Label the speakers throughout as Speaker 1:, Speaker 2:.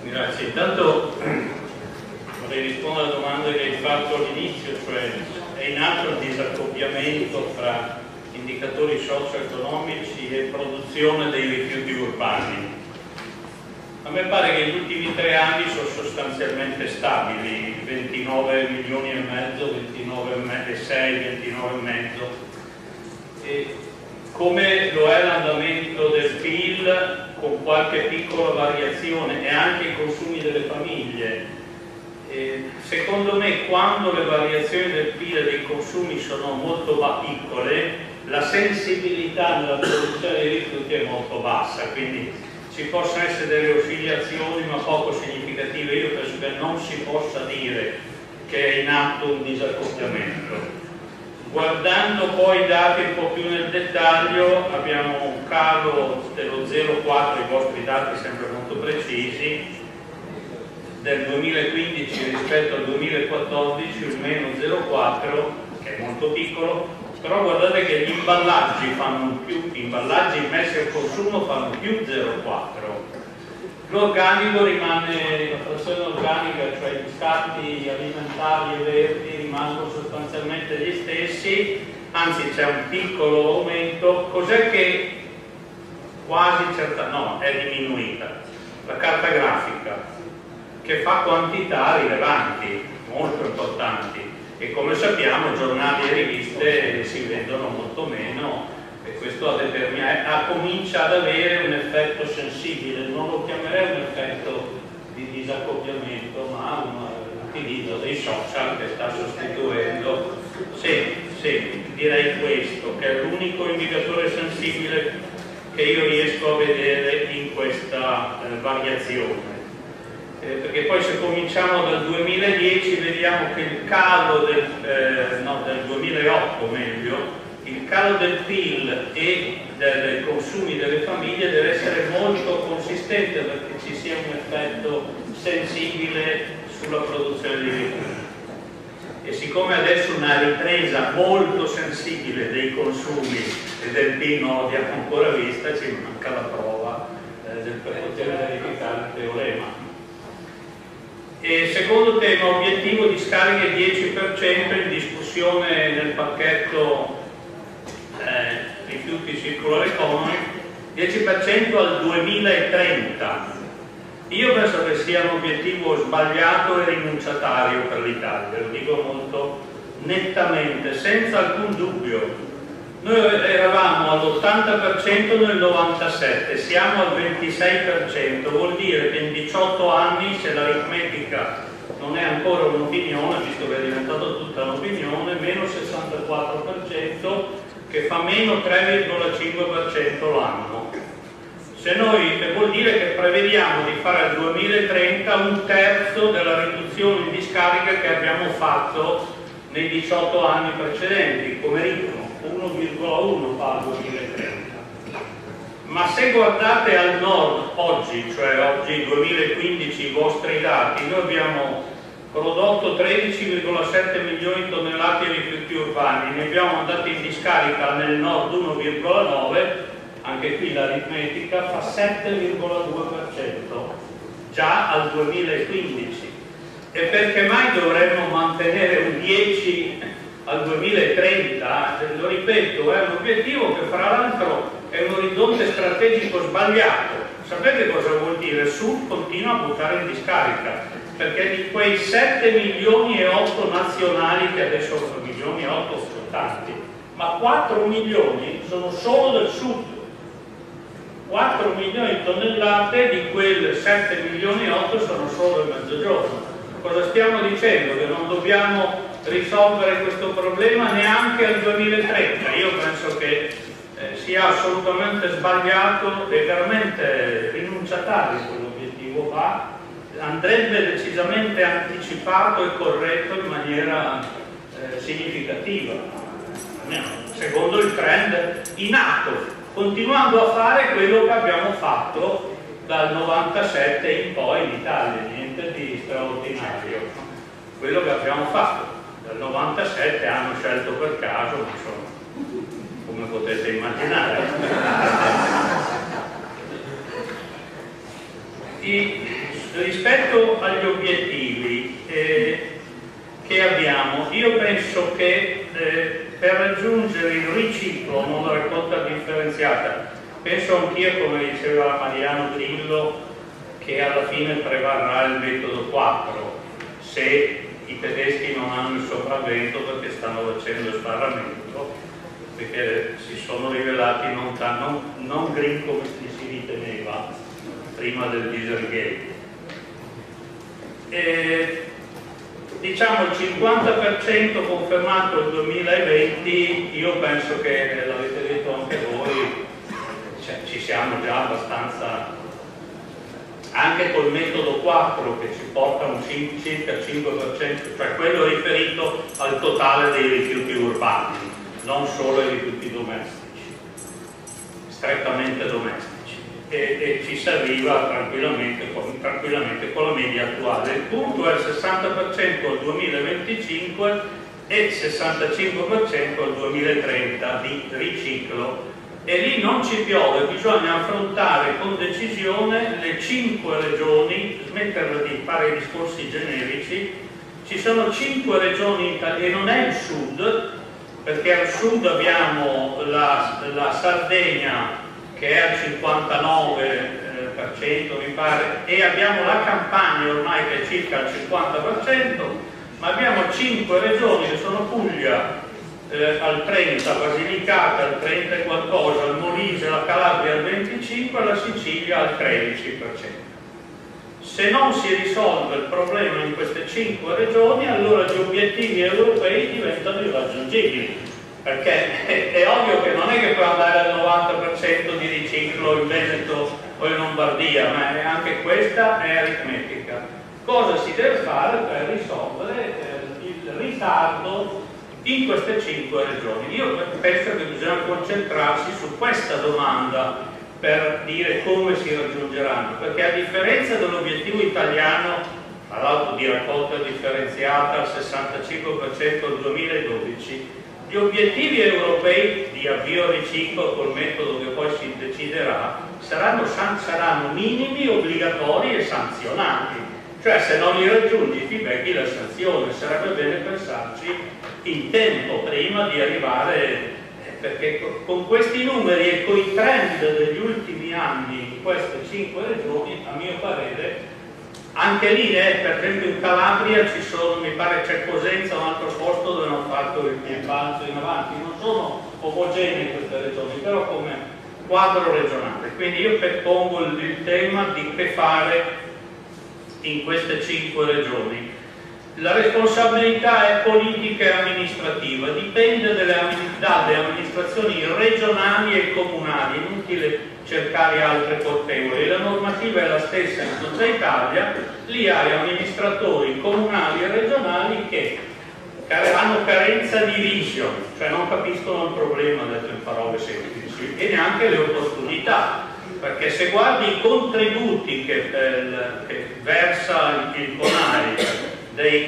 Speaker 1: Grazie. Intanto vorrei rispondere alla domanda che hai fatto all'inizio, cioè è in atto il disaccoppiamento fra indicatori socio-economici e produzione dei rifiuti urbani. A me pare che gli ultimi 3 anni sono sostanzialmente stabili, 29 milioni e mezzo, 29,6, 29,5. E come lo è l'andamento del PIL, con qualche piccola variazione, e anche i consumi delle famiglie. Secondo me, quando le variazioni del PIL e dei consumi sono molto piccole, la sensibilità nella produzione dei rifiuti è molto bassa, quindi ci possono essere delle oscillazioni ma poco significative. Io penso che non si possa dire che è in atto un disaccoppiamento. Guardando poi i dati un po' più nel dettaglio, abbiamo un calo dello 0,4, i vostri dati sempre molto precisi, del 2015 rispetto al 2014, un meno 0,4, che è molto piccolo, però guardate che gli imballaggi fanno più, gli imballaggi immessi al consumo fanno più 0,4. L'organico rimane, la frazione organica, cioè gli scarti alimentari e verdi rimangono sostanzialmente gli stessi, anzi c'è un piccolo aumento. Cos'è che quasi è diminuita? La carta grafica, che fa quantità rilevanti, molto importanti, e come sappiamo giornali e riviste si vendono molto meno, e questo comincia ad avere un effetto sensibile. Non lo chiamerei un effetto di disaccoppiamento, ma un utilizzo dei social che sta sostituendo. Sì, direi questo, che è l'unico indicatore sensibile che io riesco a vedere in questa variazione. Perché poi se cominciamo dal 2010 vediamo che il calo del 2008 meglio, il calo del PIL e dei consumi delle famiglie deve essere molto consistente perché ci sia un effetto sensibile sulla produzione di rifiuti. E siccome adesso una ripresa molto sensibile dei consumi e del PIL non l'abbiamo ancora vista, ci manca la prova per poter verificare il teorema. E secondo tema, obiettivo di scariche 10% in discussione nel pacchetto rifiuti circular economy, 10% al 2030. Io penso che sia un obiettivo sbagliato e rinunciatario per l'Italia, lo dico molto nettamente, senza alcun dubbio. Noi eravamo all'80% nel 97, siamo al 26%, vuol dire che in 18 anni, se l'aritmetica non è ancora un'opinione, visto che è diventata tutta un'opinione, meno 64%, che fa meno 3,5% l'anno. Vuol dire che prevediamo di fare al 2030 un terzo della riduzione in discarica che abbiamo fatto nei 18 anni precedenti, come ritmo. 1,1 fa al 2030. Ma se guardate al nord oggi, cioè oggi 2015, i vostri dati, noi abbiamo prodotto 13,7 milioni di tonnellate di rifiuti urbani, ne abbiamo mandati in discarica nel nord 1,9, anche qui l'aritmetica fa 7,2% già al 2015. E perché mai dovremmo mantenere un 10 al 2030? Lo ripeto, è un obiettivo che fra l'altro è un orizzonte strategico sbagliato. Sapete cosa vuol dire? Il Sud continua a buttare in discarica, perché di quei 7 milioni e 8 nazionali, che adesso 8 milioni e 8 sono tanti, ma 4 milioni sono solo del Sud. 4 milioni di tonnellate di quel 7 milioni e 8 sono solo il Mezzogiorno. Cosa stiamo dicendo? Che non dobbiamo risolvere questo problema neanche al 2030. Io penso che sia assolutamente sbagliato e veramente rinunciatario quell'obiettivo qua. Andrebbe decisamente anticipato e corretto in maniera significativa, secondo il trend in atto, continuando a fare quello che abbiamo fatto dal 97 in poi in Italia, niente di straordinario. Quello che abbiamo fatto dal 97 hanno scelto per caso, ma insomma, come potete immaginare. Rispetto agli obiettivi che abbiamo, io penso che per raggiungere il riciclo, non la raccolta differenziata, penso anch'io, come diceva Mariano Grillo, che alla fine prevarrà il metodo 4, se i tedeschi non hanno il sopravvento perché stanno facendo il sbarramento, perché si sono rivelati non green come si riteneva prima del Dieselgate. Diciamo il 50% confermato il 2020, io penso che, l'avete detto anche voi, ci siamo già abbastanza, anche col metodo 4 che ci porta un circa 5%, cioè quello riferito al totale dei rifiuti urbani, non solo ai rifiuti domestici, strettamente domestici, e ci si arriva tranquillamente con la media attuale. Il punto è il 60% al 2025 e 65% al 2030 di riciclo, e lì non ci piove, bisogna affrontare con decisione le 5 regioni, smetterla di fare discorsi generici. Ci sono 5 regioni in Italia, e non è il sud, perché al sud abbiamo la Sardegna che è al 59% mi pare, e abbiamo la Campania ormai che è circa al 50%, ma abbiamo 5 regioni che sono Puglia al 30, Basilicata al 30 e qualcosa, il Molise, la Calabria al 25% e la Sicilia al 13%. Se non si risolve il problema in queste 5 regioni, allora gli obiettivi europei diventano irraggiungibili, perché è ovvio che non è che può andare al 90% di riciclo in Veneto o in Lombardia, ma anche questa è aritmetica. Cosa si deve fare per risolvere il ritardo in queste 5 regioni? Io penso che bisogna concentrarsi su questa domanda per dire come si raggiungeranno, perché a differenza dell'obiettivo italiano, tra l'altro di raccolta differenziata al 65% al 2012, gli obiettivi europei di avvio al riciclo col metodo che poi si deciderà saranno minimi, obbligatori e sanzionati, cioè se non li raggiungi ti becchi la sanzione. Sarebbe bene pensarci in tempo prima di arrivare, perché con questi numeri e con i trend degli ultimi anni in queste 5 regioni, a mio parere, anche lì, per esempio in Calabria ci sono, mi pare c'è Cosenza, un altro posto dove hanno fatto il balzo in avanti, non sono omogenee queste regioni, però come quadro regionale. Quindi io pongo il tema di che fare in queste 5 regioni. La responsabilità è politica e amministrativa, dipende dalle amministrazioni regionali e comunali, inutile cercare altre colpevoli. La normativa è la stessa in tutta Italia, lì hai amministratori comunali e regionali che hanno carenza di vision, cioè non capiscono il problema, detto in parole semplici, e neanche le opportunità, perché se guardi i contributi che versa il CONAI dei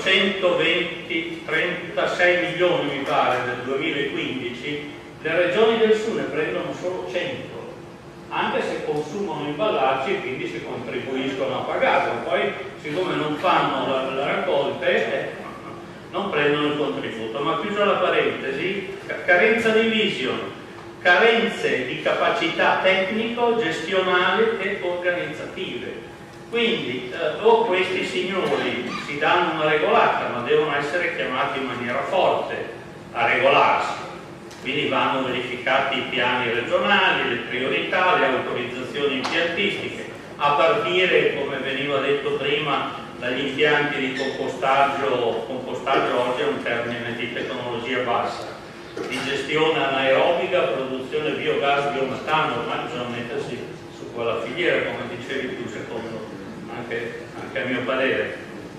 Speaker 1: 436 milioni mi pare del 2015, le regioni del sud ne prendono solo 100, anche se consumano imballaggi e quindi si contribuiscono a pagarlo. Poi siccome non fanno le raccolte non prendono il contributo. Ma chiuso la parentesi, carenza di vision, carenze di capacità tecnico, gestionali e organizzative. Quindi o questi signori si danno una regolata, ma devono essere chiamati in maniera forte a regolarsi, quindi vanno verificati i piani regionali, le priorità, le autorizzazioni impiantistiche, a partire, come veniva detto prima, dagli impianti di compostaggio. Compostaggio oggi è un termine di tecnologia bassa, di gestione anaerobica, produzione biogas, biometano, ormai bisogna mettersi su quella filiera, come dicevi tu, secondo anche a mio parere.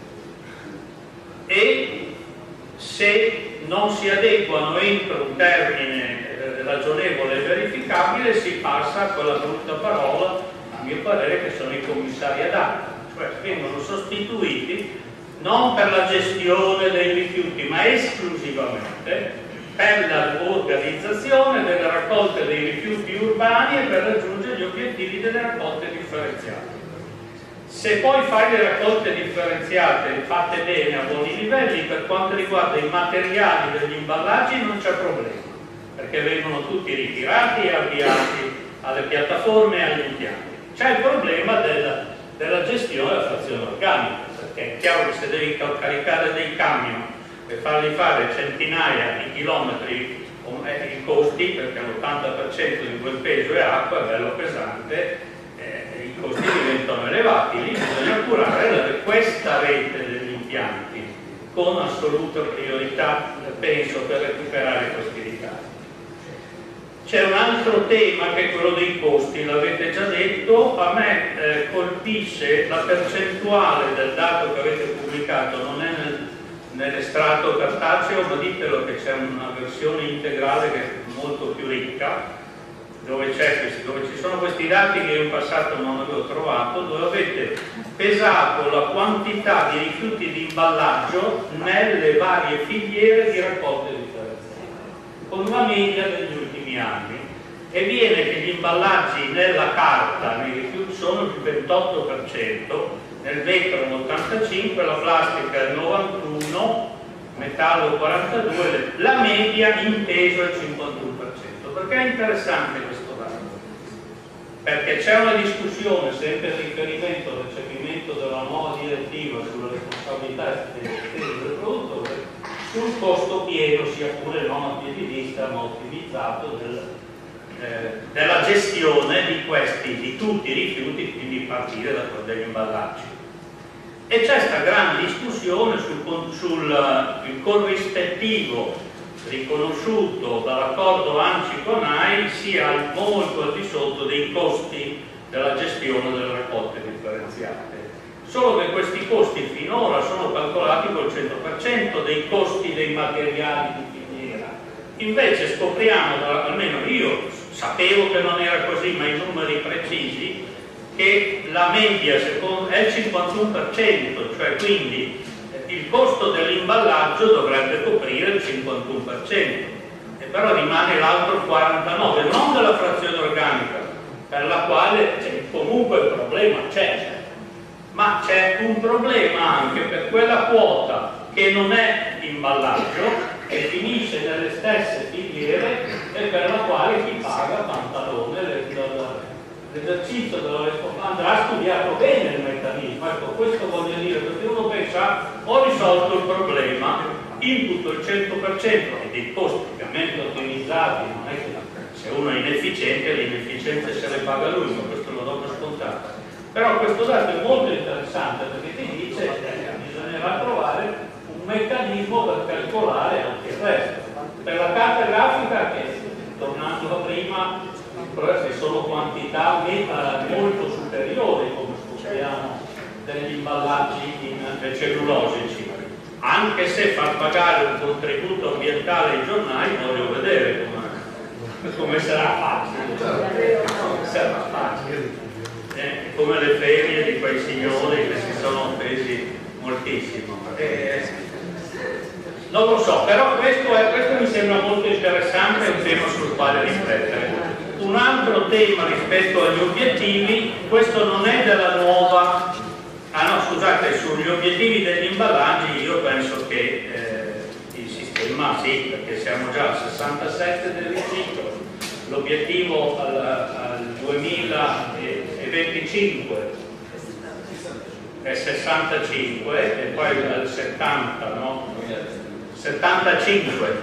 Speaker 1: E se non si adeguano entro un termine ragionevole e verificabile, si passa a quella brutta parola, a mio parere, che sono i commissari adatti, cioè vengono sostituiti non per la gestione dei rifiuti, ma esclusivamente per l'organizzazione delle raccolte dei rifiuti urbani e per raggiungere gli obiettivi delle raccolte differenziate. Se poi fai le raccolte differenziate fatte bene a buoni livelli, per quanto riguarda i materiali degli imballaggi non c'è problema, perché vengono tutti ritirati e avviati alle piattaforme e agli impianti. C'è il problema della gestione della frazione organica, perché è chiaro che se devi caricare dei camion e farli fare centinaia di chilometri i costi, perché l'80% di quel peso è acqua, è bello pesante, i costi diventano elevati. Lì bisogna curare questa rete degli impianti con assoluta priorità, penso, per recuperare questi ricavi. C'è un altro tema che è quello dei costi, l'avete già detto. A me colpisce la percentuale del dato che avete pubblicato, non è nell'estratto cartaceo, ma ditelo che c'è una versione integrale che è molto più ricca, dove ci sono questi dati che io in passato non avevo trovato, dove avete pesato la quantità di rifiuti di imballaggio nelle varie filiere di raccolte differenziate, con una media degli ultimi anni, e viene che gli imballaggi nella carta, nei rifiuti, sono il 28%, nel vetro l'85%, la plastica il 91%, metallo 42%, la media in peso è il 51%. Perché è interessante questo dato? Perché c'è una discussione, sempre in riferimento al recepimento della nuova direttiva sulla responsabilità del produttore, sul costo pieno, sia pure non a piedi vista ma ottimizzato, della gestione di tutti i rifiuti, quindi partire da quelli degli imballaggi. E c'è questa grande discussione sul corrispettivo riconosciuto dall'accordo ANCI con AIL sia molto al di sotto dei costi della gestione delle raccolte differenziate. Solo che questi costi finora sono calcolati col 100% dei costi dei materiali di filiera. Invece scopriamo, almeno io sapevo che non era così, ma i numeri precisi, che la media è il 51%, cioè quindi il costo dell'imballaggio dovrebbe coprire il 51%, e però rimane l'altro 49%, non della frazione organica, per la quale comunque il problema c'è, ma c'è un problema anche per quella quota che non è imballaggio, che finisce nelle stesse filiere e per la quale chi paga pantalone l'esercizio della responsabilità andrà studiato bene il meccanismo. Ecco, questo voglio dire, perché uno pensa ho risolto il problema, imputo il 100% e dei costi ovviamente ottimizzati, non è che se uno è inefficiente le inefficienze se le paga lui, ma questo lo do per scontato. Però questo dato è molto interessante perché ti dice che bisognerà trovare un meccanismo per calcolare anche il resto. Per la carta grafica, che tornando a prima, che sono quantità molto superiori, come scopriamo, degli imballaggi cellulosici, anche se far pagare un contributo ambientale ai giornali voglio vedere come sarà facile. Sarà facile. Come le ferie di quei signori che si sono offesi moltissimo. Non lo so, però questo mi sembra molto interessante, è un tema sul quale riflettere. Un altro tema rispetto agli obiettivi, questo non è della nuova, scusate, sugli obiettivi degli imballaggi io penso che il sistema sì, perché siamo già al 67 del riciclo, l'obiettivo al 2025 è 65 e poi al 70, no? 75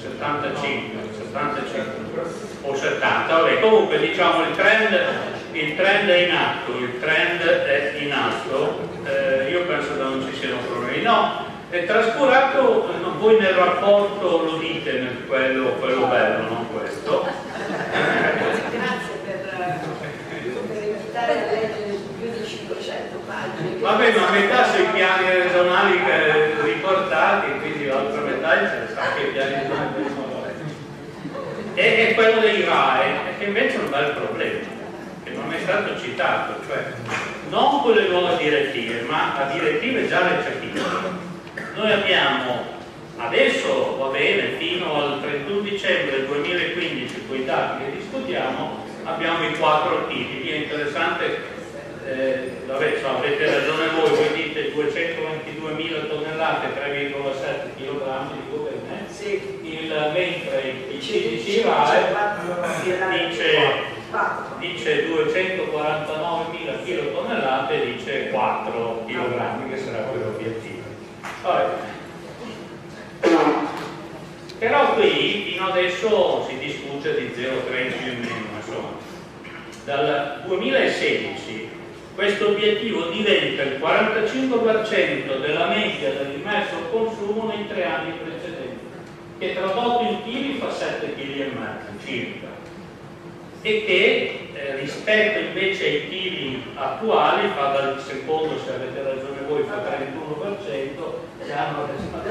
Speaker 1: o 70, vabbè, comunque diciamo il trend è in atto, io penso che non ci siano problemi. No, è trascurato, voi nel rapporto lo dite, quello bello, non questo.
Speaker 2: Grazie per invitare a leggere più di 500 pagine.
Speaker 1: Vabbè, ma metà sui piani regionali riportati, quindi l'altra metà ce sa che i piani regionali sono. E quello dei RAE, che invece è un bel problema, che non è stato citato, cioè non con le nuove direttive, ma a direttive già recepite. Noi abbiamo adesso, va bene, fino al 31 dicembre 2015, con i dati che discutiamo, abbiamo i 4 titoli. È interessante vabbè, avete ragione voi dite 222.000 tonnellate, 3,7 kg, dico bene,
Speaker 2: sì.
Speaker 1: Mentre il CDC RAE dice 249.000 kilotonnellate, dice 4 kg, che sarà quello obiettivo. Però qui fino adesso si discute di 0,3 più o meno, insomma. Dal 2016 questo obiettivo diventa il 45% della media dell'immesso al consumo nei 3 anni precedenti, che tradotto in chili fa 7,5 kg circa, e che rispetto invece ai chili attuali fa dal secondo, se avete ragione voi, fa 31%, se hanno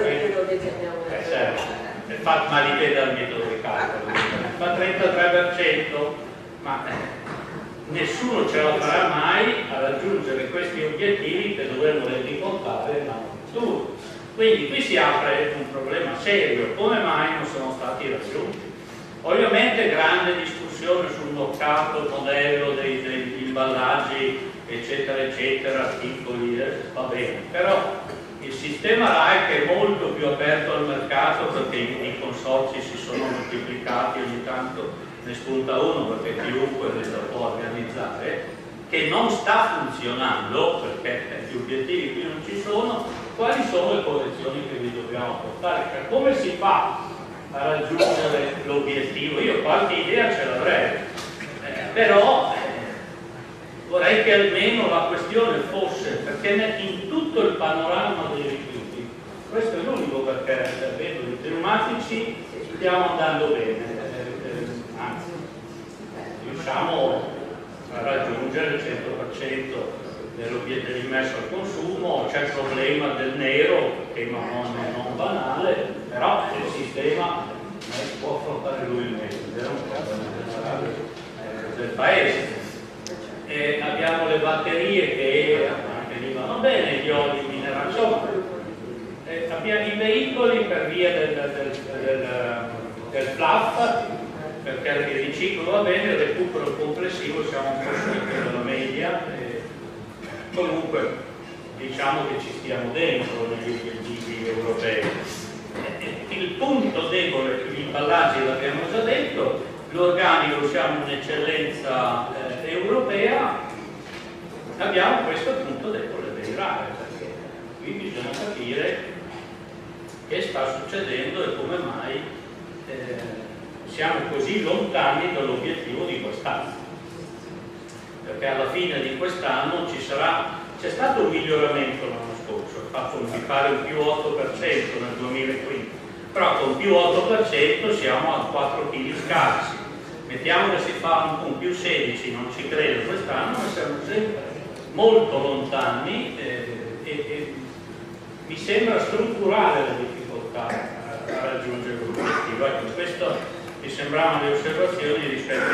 Speaker 1: ma dipende dal metodo di calcolo, fa 33%, ma nessuno ce la farà mai a raggiungere questi obiettivi che dovremmo rendicontare l'anno futuro. Quindi qui si apre un problema serio: come mai non sono stati raggiunti? Ovviamente grande discussione sul mercato, il modello degli imballaggi eccetera eccetera, piccoli, va bene, però il sistema RAE, che è molto più aperto al mercato perché i consorzi si sono moltiplicati, ogni tanto ne spunta uno perché chiunque ne può organizzare, che non sta funzionando perché gli obiettivi qui non ci sono. Quali sono le correzioni che vi dobbiamo portare? Cioè, come si fa a raggiungere l'obiettivo? Io qualche idea ce l'avrei, però vorrei che almeno la questione fosse, perché in tutto il panorama dei rifiuti, questo è l'unico perché vedo i pneumatici stiamo andando bene, anzi riusciamo a raggiungere il 100% dell'immesso al consumo. C'è il problema del nero, tema non banale, però il sistema può affrontare lui il meglio, è un problema del paese. Abbiamo le batterie che venivano bene, gli oli minerali, insomma, abbiamo i veicoli per via del fluff, perché il riciclo va bene, il recupero complessivo siamo un po' sotto della media, comunque diciamo che ci stiamo dentro negli obiettivi europei. Il punto debole, gli imballaggi l'abbiamo già detto, l'organico siamo un'eccellenza europea, abbiamo questo punto debole dei RAE, perché qui bisogna capire che sta succedendo e come mai siamo così lontani dall'obiettivo di quest'anno, perché alla fine di quest'anno c'è stato un miglioramento l'anno scorso, mi pare un più 8% nel 2015, però con più 8% siamo a 4 kg scarsi. Mettiamo che si fa un più 16, non ci credo quest'anno, ma siamo sempre molto lontani e mi sembra strutturale la difficoltà a raggiungere l'obiettivo. Ecco, questo mi sembravano le osservazioni rispetto